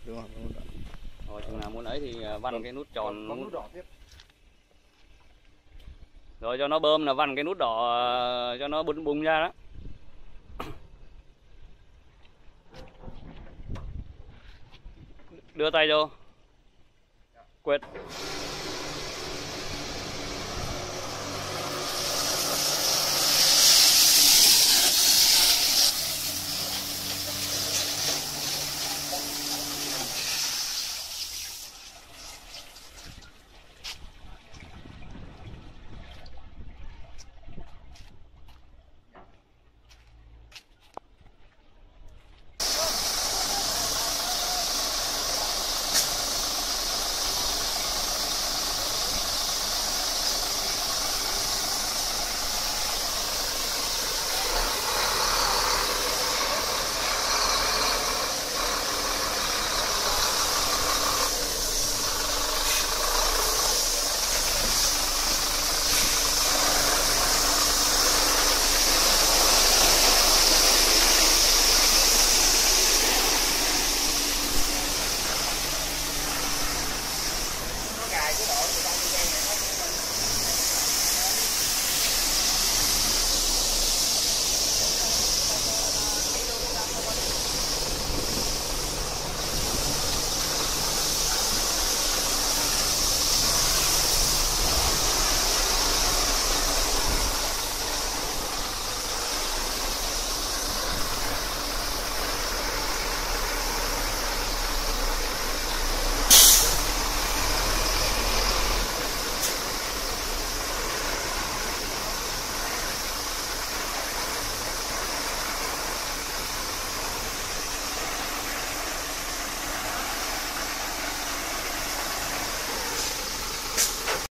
Đúng rồi, nút đỏ. Rồi chừng nào muốn ấy thì vặn cái nút tròn. Có nút đỏ tiếp. Rồi cho nó bơm là vặn cái nút đỏ cho nó bung bung ra đó. Đưa tay vô. Quệt.